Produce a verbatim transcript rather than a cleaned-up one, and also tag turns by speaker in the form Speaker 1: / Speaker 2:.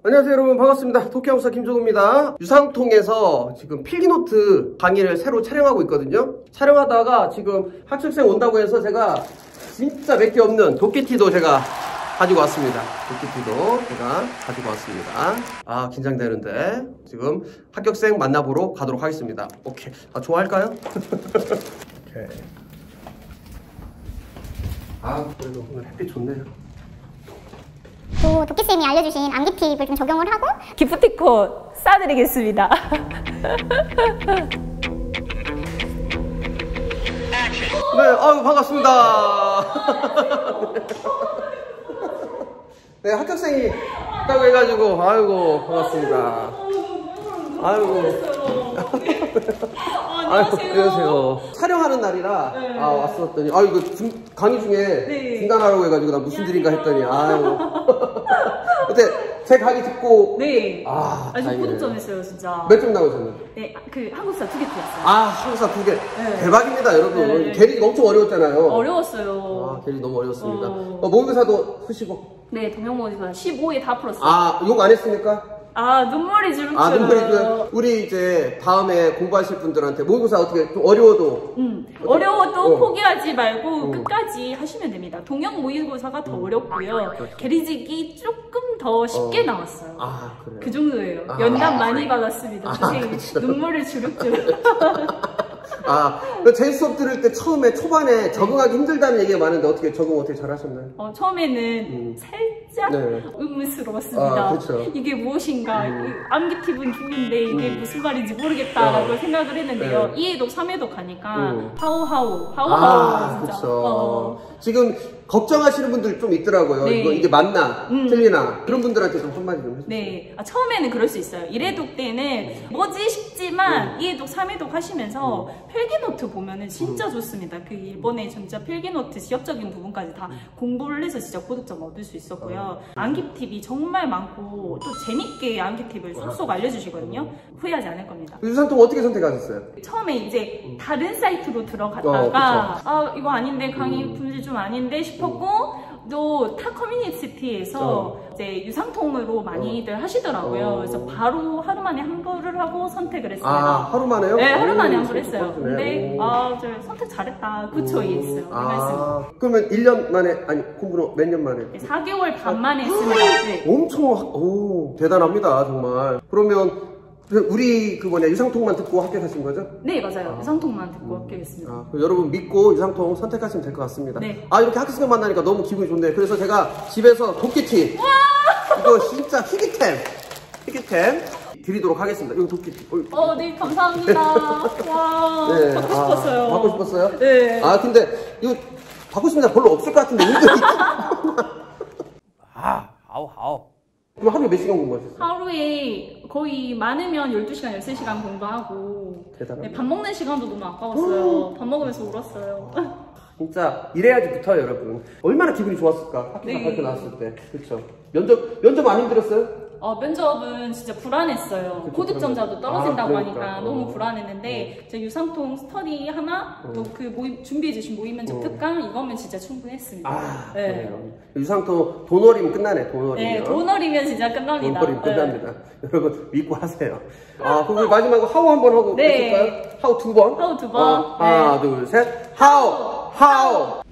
Speaker 1: 안녕하세요 여러분, 반갑습니다. 도쿄하우스 김종우입니다. 유상통에서 지금 필기노트 강의를 새로 촬영하고 있거든요. 촬영하다가 지금 학습생 온다고 해서 제가 진짜 몇 개 없는 도끼티도 제가 가지고 왔습니다. 도끼티도 제가 가지고 왔습니다. 아, 긴장되는데 지금 합격생 만나보러 가도록 하겠습니다. 오케이. 아, 좋아할까요? 오케이. 아, 그래도 오늘 햇빛 좋네요.
Speaker 2: 또 도끼쌤이 알려주신 암기 팁을 좀 적용을 하고
Speaker 3: 기프티콘 싸드리겠습니다.
Speaker 1: 네, 아유, 반갑습니다. 네, 합격생이 있다고 해가지고, 아이고, 반갑습니다. 아이고. 아이고, 안녕하세요. 촬영하는 날이라, 네. 아, 왔었더니, 아, 이거 중, 강의 중에 네. 중단하라고 해가지고, 나 무슨 일인가 했더니, 아이고. 그때 제 강의 듣고,
Speaker 3: 네.
Speaker 1: 아,
Speaker 3: 아주 고득점했어요, 진짜.
Speaker 1: 몇 점 나오셨나요?
Speaker 3: 네, 그 한국사 두 개 틀렸어요.
Speaker 1: 아, 한국사 두 개.
Speaker 3: 네.
Speaker 1: 대박입니다, 여러분.
Speaker 3: 네.
Speaker 1: 계리가 엄청 어려웠잖아요.
Speaker 3: 어려웠어요.
Speaker 1: 아, 계리 너무 어려웠습니다.
Speaker 3: 어...
Speaker 1: 어, 모의고사도 푸시고.
Speaker 3: 네, 동영모의고사 십오에 다 풀었어요.
Speaker 1: 아, 욕 안 했습니까?
Speaker 3: 아, 눈물이 주룩주룩.
Speaker 1: 아, 눈물이 주룩. 우리 이제 다음에 공부하실 분들한테 모의고사 어떻게 좀 어려워도.
Speaker 3: 음, 어려워도
Speaker 1: 어.
Speaker 3: 포기하지 말고
Speaker 1: 음.
Speaker 3: 끝까지 하시면 됩니다. 동영 모의고사가 더
Speaker 1: 음.
Speaker 3: 어렵고요. 게리직이 조금 더 쉽게
Speaker 1: 어.
Speaker 3: 나왔어요.
Speaker 1: 아, 그래요?
Speaker 3: 그 정도예요.
Speaker 1: 아,
Speaker 3: 연단
Speaker 1: 아,
Speaker 3: 많이 받았습니다.
Speaker 1: 아,
Speaker 3: 선생님.
Speaker 1: 그렇죠.
Speaker 3: 눈물을 주룩주룩.
Speaker 1: 아, 제 수업 들을 때 처음에 초반에 적응하기 힘들다는 얘기가 많은데 어떻게 적응 어떻게 잘 하셨나요?
Speaker 3: 어, 처음에는
Speaker 1: 음.
Speaker 3: 살짝
Speaker 1: 네.
Speaker 3: 의문스러웠습니다.
Speaker 1: 아, 그렇죠.
Speaker 3: 이게 무엇인가,
Speaker 1: 음.
Speaker 3: 암기 팁은 좋은데 이게
Speaker 1: 음.
Speaker 3: 무슨 말인지 모르겠다라고
Speaker 1: 어.
Speaker 3: 생각을 했는데요.
Speaker 1: 네.
Speaker 3: 이 회독, 삼 회독 가니까
Speaker 1: 음.
Speaker 3: 하우하우, 하우하우.
Speaker 1: 아,
Speaker 3: 진짜.
Speaker 1: 그렇죠.
Speaker 3: 어.
Speaker 1: 지금 걱정하시는 분들 좀 있더라고요.
Speaker 3: 네.
Speaker 1: 이거 이게 맞나,
Speaker 3: 음.
Speaker 1: 틀리나 그런 분들한테 좀 한마디 좀 해주세요.
Speaker 3: 네, 아, 처음에는 그럴 수 있어요. 일 회독 때는 뭐지 싶지만
Speaker 1: 음.
Speaker 3: 이 회독, 삼 회독 하시면서
Speaker 1: 음.
Speaker 3: 필기노트 보면은 진짜 좋습니다. 그 일본의 진짜 필기노트 지역적인 부분까지 다 공부를 해서 진짜 고득점 얻을 수 있었고요. 암기 팁이 정말 많고 또 재밌게 암기 팁을 쏙쏙 알려주시거든요. 후회하지 않을 겁니다.
Speaker 1: 유상통 어떻게 선택하셨어요?
Speaker 3: 처음에 이제
Speaker 1: 음.
Speaker 3: 다른 사이트로
Speaker 1: 어,
Speaker 3: 들어갔다가 아 이거 아닌데 강의
Speaker 1: 음.
Speaker 3: 품질 좀 아닌데 싶었고 또 타 커뮤니티에서
Speaker 1: 어.
Speaker 3: 이제 유상통으로 많이들 하시더라고요.
Speaker 1: 어.
Speaker 3: 그래서 바로 하루 만에 환불을 하고 선택을 했어요.
Speaker 1: 아, 하루 만에요?
Speaker 3: 네, 하루 만에
Speaker 1: 오,
Speaker 3: 환불을 했어요. 근데 아, 저 선택 잘했다. 그쵸, 이해했어요. 그 말씀.
Speaker 1: 아, 그러면 일 년 만에, 아니, 공부는 몇 년 만에?
Speaker 3: 네, 사 개월 반 만에 했습니다. 네.
Speaker 1: 엄청, 오, 대단합니다, 정말. 그러면, 우리, 그 뭐냐, 유상통만 듣고 합격하신 거죠?
Speaker 3: 네, 맞아요.
Speaker 1: 아.
Speaker 3: 유상통만 듣고 합격했습니다.
Speaker 1: 아, 여러분 믿고 유상통 선택하시면 될 것 같습니다.
Speaker 3: 네.
Speaker 1: 아, 이렇게 학생 만나니까 너무 기분이 좋네요. 그래서 제가 집에서 도끼티, 이거 진짜 희귀템, 희귀템 드리도록 하겠습니다. 이거 도끼티. 어,
Speaker 3: 어, 네, 감사합니다. 와,
Speaker 1: 네,
Speaker 3: 받고
Speaker 1: 아,
Speaker 3: 싶었어요.
Speaker 1: 받고 싶었어요?
Speaker 3: 네.
Speaker 1: 아, 근데 이거 받고 싶은 사람 별로 없을 것 같은데, 은근히. 아, 아우, 아우. 그럼 하루에 몇 시간 공부하셨어요?
Speaker 3: 하루에 거의 많으면 열두 시간, 열세 시간 공부하고
Speaker 1: 대단하네.
Speaker 3: 네, 밥 먹는 시간도 너무 아까웠어요. 밥 먹으면서 울었어요.
Speaker 1: 진짜 이래야지 붙어요, 여러분. 얼마나 기분이 좋았을까? 학교
Speaker 3: 네.
Speaker 1: 발표 나왔을 때. 그쵸? 면접, 면접 안 힘들었어요?
Speaker 3: 어, 면접은 진짜 불안했어요.
Speaker 1: 그쵸,
Speaker 3: 고득점자도 떨어진다고
Speaker 1: 아,
Speaker 3: 하니까
Speaker 1: 그러니까.
Speaker 3: 너무
Speaker 1: 어.
Speaker 3: 불안했는데 제 유상통 스터디 하나
Speaker 1: 어.
Speaker 3: 또 그 모임 준비해주신 모의 면접
Speaker 1: 어.
Speaker 3: 특강 이거면 진짜 충분했습니다.
Speaker 1: 아,
Speaker 3: 네.
Speaker 1: 그래요. 유상통 돈어리면 끝나네, 돈어리면.
Speaker 3: 네, 돈어리면 진짜 끝납니다.
Speaker 1: 돈어리면 끝납니다. 여러분, 믿고 하세요. 아, 그럼 마지막으로 하우 한 번 하고
Speaker 3: 네.
Speaker 1: 해볼까요? 하우 두 번?
Speaker 3: 하우 두 번.
Speaker 1: 어, 하나,
Speaker 3: 네.
Speaker 1: 둘, 셋. 하우! 하우!